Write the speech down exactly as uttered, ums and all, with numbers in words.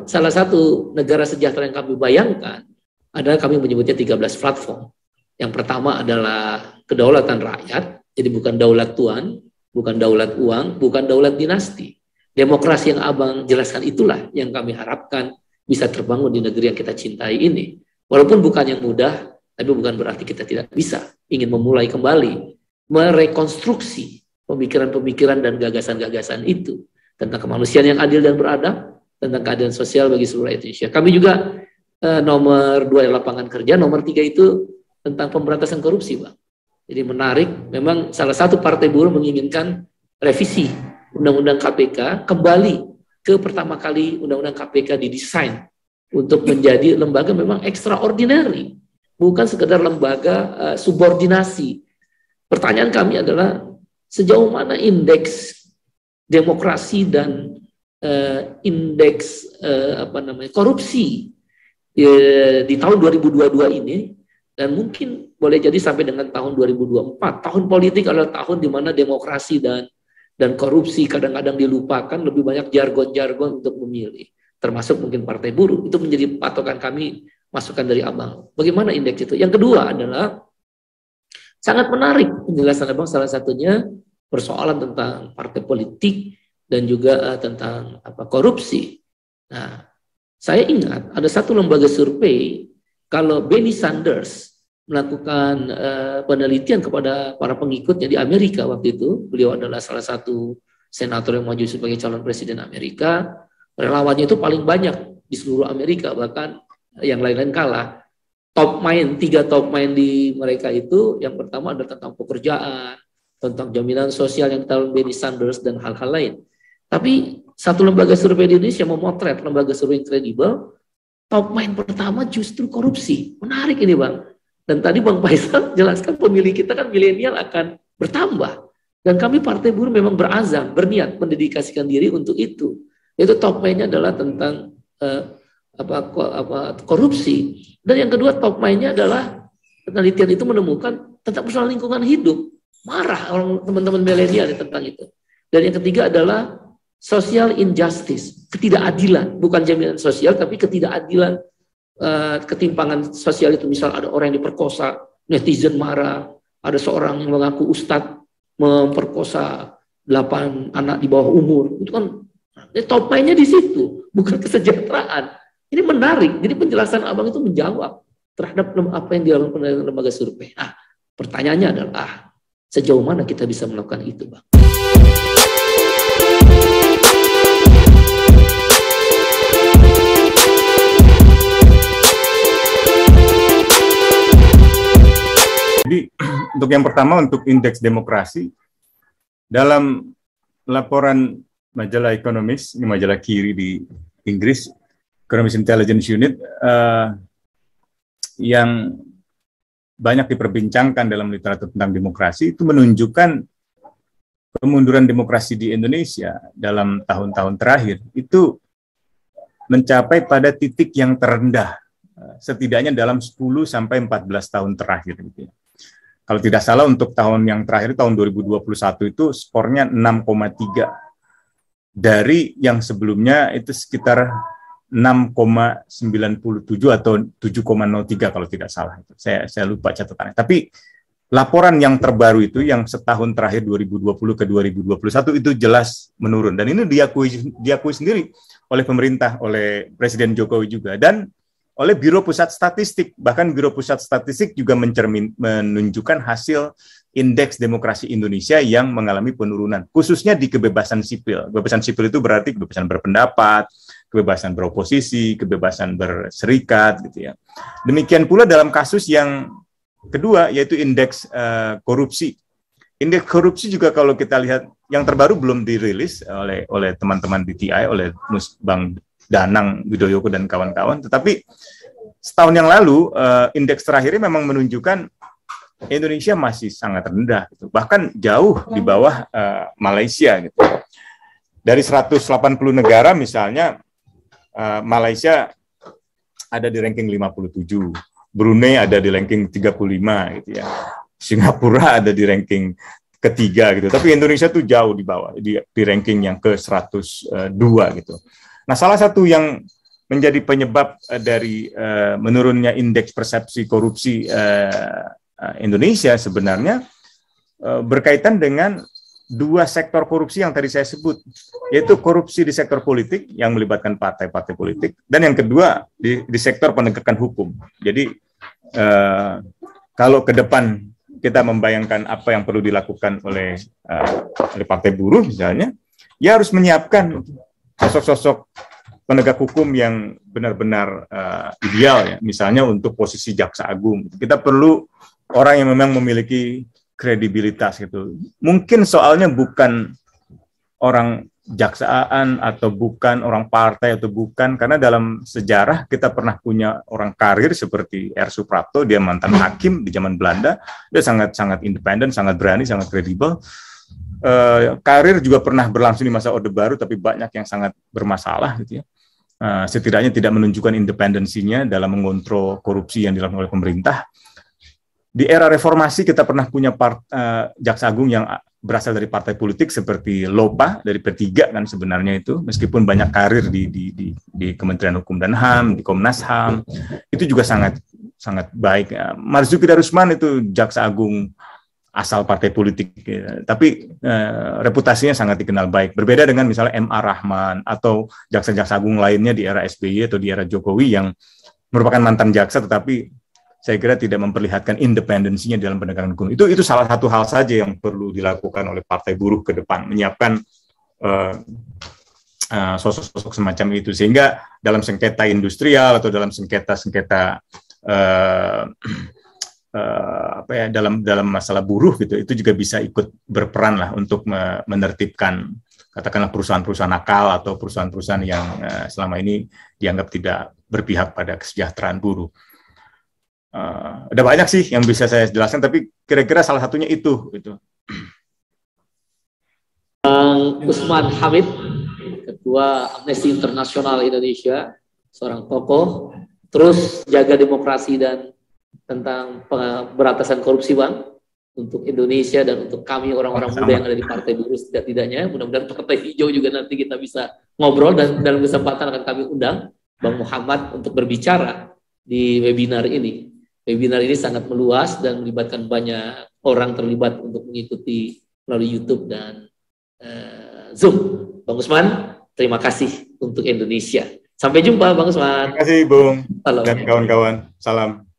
salah satu negara sejahtera yang kami bayangkan adalah kami menyebutnya tiga belas platform. Yang pertama adalah kedaulatan rakyat, jadi bukan daulat tuan, bukan daulat uang, bukan daulat dinasti. Demokrasi yang Abang jelaskan itulah yang kami harapkan bisa terbangun di negeri yang kita cintai ini. Walaupun bukan yang mudah, tapi bukan berarti kita tidak bisa ingin memulai kembali, merekonstruksi pemikiran-pemikiran dan gagasan-gagasan itu tentang kemanusiaan yang adil dan beradab, tentang keadilan sosial bagi seluruh Indonesia. Kami juga eh, nomor dua lapangan kerja, nomor tiga itu tentang pemberantasan korupsi, Bang. Jadi menarik, memang salah satu partai buruh menginginkan revisi Undang-Undang K P K kembali ke pertama kali Undang-Undang K P K didesain untuk menjadi lembaga memang extraordinary, bukan sekedar lembaga uh, subordinasi. Pertanyaan kami adalah sejauh mana indeks demokrasi dan Uh, indeks uh, apa namanya korupsi uh, di tahun dua ribu dua puluh dua ini, dan mungkin boleh jadi sampai dengan tahun dua ribu dua puluh empat. Tahun politik adalah tahun di mana demokrasi dan dan korupsi kadang-kadang dilupakan, lebih banyak jargon-jargon untuk memilih, termasuk mungkin partai buruh. Itu menjadi patokan kami, masukan dari Abang. Bagaimana indeks itu? Yang kedua adalah sangat menarik penjelasan Abang, salah satunya persoalan tentang partai politik dan juga uh, tentang apa korupsi. Nah, saya ingat ada satu lembaga survei, kalau Bernie Sanders melakukan uh, penelitian kepada para pengikutnya di Amerika waktu itu, beliau adalah salah satu senator yang maju sebagai calon presiden Amerika, relawannya itu paling banyak di seluruh Amerika, bahkan yang lain-lain kalah. Top main, tiga top main di mereka itu, yang pertama adalah tentang pekerjaan, tentang jaminan sosial yang ditawarkan Bernie Sanders dan hal-hal lain. Tapi satu lembaga survei di Indonesia memotret, lembaga survei kredibel, top main pertama justru korupsi. Menarik ini, Bang. Dan tadi Bang Faisal jelaskan pemilih kita kan milenial akan bertambah. Dan kami Partai Buruh memang berazam, berniat mendedikasikan diri untuk itu. Itu top mainnya adalah tentang uh, apa, apa korupsi. Dan yang kedua top mainnya adalah penelitian itu menemukan tentang persoalan lingkungan hidup. Marah orang teman-teman milenial tentang itu. Dan yang ketiga adalah social injustice, ketidakadilan, bukan jaminan sosial, tapi ketidakadilan, uh, ketimpangan sosial itu. Misal ada orang yang diperkosa, netizen marah, ada seorang yang mengaku ustadz memperkosa delapan anak di bawah umur, itu kan top mainnya di situ, bukan kesejahteraan. Ini menarik, jadi penjelasan Abang itu menjawab terhadap apa yang dilakukan lembaga survei. Nah, pertanyaannya adalah sejauh mana kita bisa melakukan itu, Bang? Jadi untuk yang pertama, untuk indeks demokrasi, dalam laporan majalah Economist, ini majalah kiri di Inggris, Economist Intelligence Unit, uh, yang banyak diperbincangkan dalam literatur tentang demokrasi, itu menunjukkan kemunduran demokrasi di Indonesia dalam tahun-tahun terakhir itu mencapai pada titik yang terendah, setidaknya dalam sepuluh sampai empat belas tahun terakhir. Gitu ya. Kalau tidak salah untuk tahun yang terakhir, tahun dua ribu dua puluh satu itu skornya enam koma tiga. Dari yang sebelumnya itu sekitar enam koma sembilan tujuh atau tujuh koma nol tiga kalau tidak salah. Saya, saya lupa catatannya. Tapi laporan yang terbaru itu, yang setahun terakhir dua ribu dua puluh ke dua ribu dua puluh satu itu jelas menurun. Dan ini diakui, diakui sendiri oleh pemerintah, oleh Presiden Jokowi juga. Dan oleh Biro Pusat Statistik, bahkan Biro Pusat Statistik juga mencermin, menunjukkan hasil indeks demokrasi Indonesia yang mengalami penurunan, khususnya di kebebasan sipil. Kebebasan sipil itu berarti kebebasan berpendapat, kebebasan beroposisi, kebebasan berserikat, gitu ya. Demikian pula dalam kasus yang kedua, yaitu indeks uh, korupsi. Indeks korupsi juga kalau kita lihat, yang terbaru belum dirilis oleh oleh teman-teman D T I, oleh Bang Danang Widoyoko dan kawan-kawan, tetapi setahun yang lalu uh, indeks terakhirnya memang menunjukkan Indonesia masih sangat rendah, gitu. Bahkan jauh di bawah uh, Malaysia. Gitu. Dari seratus delapan puluh negara misalnya, uh, Malaysia ada di ranking lima puluh tujuh, Brunei ada di ranking tiga puluh lima, gitu ya. Singapura ada di ranking ketiga, gitu. Tapi Indonesia tuh jauh di bawah, di, di ranking yang ke seratus dua, gitu. Nah, salah satu yang menjadi penyebab uh, dari uh, menurunnya indeks persepsi korupsi uh, uh, Indonesia sebenarnya uh, berkaitan dengan dua sektor korupsi yang tadi saya sebut, yaitu korupsi di sektor politik yang melibatkan partai-partai politik, dan yang kedua di, di sektor penegakan hukum. Jadi uh, kalau ke depan kita membayangkan apa yang perlu dilakukan oleh uh, oleh partai buruh misalnya, ya harus menyiapkan sosok-sosok penegak hukum yang benar-benar uh, ideal ya, misalnya untuk posisi jaksa agung. Kita perlu orang yang memang memiliki kredibilitas gitu. Mungkin soalnya bukan orang jaksaan atau bukan orang partai atau bukan, karena dalam sejarah kita pernah punya orang karir seperti R. Suprapto, dia mantan hakim di zaman Belanda, dia sangat-sangat independen, sangat berani, sangat kredibel. Uh, karir juga pernah berlangsung di masa Orde Baru, tapi banyak yang sangat bermasalah gitu ya. Uh, setidaknya tidak menunjukkan independensinya dalam mengontrol korupsi yang dilakukan oleh pemerintah. Di era reformasi kita pernah punya part, uh, jaksa agung yang berasal dari partai politik seperti Lopa dari P tiga kan sebenarnya itu, meskipun banyak karir di, di, di, di Kementerian Hukum dan H A M, di Komnas H A M, itu juga sangat sangat baik. Uh, Marzuki Darusman itu jaksa agung asal partai politik, ya. Tapi uh, reputasinya sangat dikenal baik. Berbeda dengan misalnya M A Rahman atau jaksa-jaksa agung lainnya di era S B Y atau di era Jokowi yang merupakan mantan jaksa tetapi saya kira tidak memperlihatkan independensinya dalam penegakan hukum. Itu itu salah satu hal saja yang perlu dilakukan oleh partai buruh ke depan, menyiapkan uh, uh, sosok-sosok semacam itu, sehingga dalam sengketa industrial atau dalam sengketa-sengketa uh, uh, apa ya dalam dalam masalah buruh gitu, itu juga bisa ikut berperan lah untuk me- menertibkan katakanlah perusahaan-perusahaan nakal atau perusahaan-perusahaan yang uh, selama ini dianggap tidak berpihak pada kesejahteraan buruh. Uh, ada banyak sih yang bisa saya jelaskan, tapi kira-kira salah satunya itu. Gitu. Bang Usman Hamid, Ketua Amnesty International Indonesia, seorang tokoh, terus jaga demokrasi dan tentang pemberantasan korupsi, Bang, untuk Indonesia dan untuk kami orang-orang muda yang ada di Partai Buruh setidak-tidaknya. Mudah-mudahan Partai Hijau juga nanti kita bisa ngobrol, dan dalam kesempatan akan kami undang Bang Muhammad untuk berbicara di webinar ini. Webinar ini sangat meluas dan melibatkan banyak orang terlibat untuk mengikuti melalui YouTube dan uh, Zoom. Bang Usman, terima kasih untuk Indonesia. Sampai jumpa, Bang Usman. Terima kasih, Bung. Salam. Dan kawan-kawan. Salam.